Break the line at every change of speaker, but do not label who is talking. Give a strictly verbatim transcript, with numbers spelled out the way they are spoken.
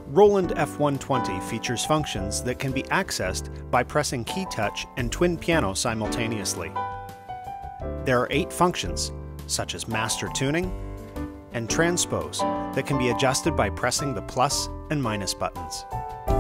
Roland F one twenty features functions that can be accessed by pressing key touch and twin piano simultaneously. There are eight functions, such as master tuning and transpose, that can be adjusted by pressing the plus and minus buttons.